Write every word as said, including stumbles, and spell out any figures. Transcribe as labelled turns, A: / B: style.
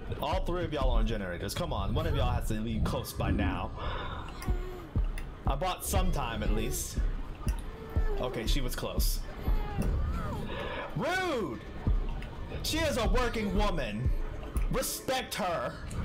A: All three of y'all are on generators. Come on, one of y'all has to leave close by now. I bought some time at least. Okay, she was close. Rude! She is a working woman. Respect her.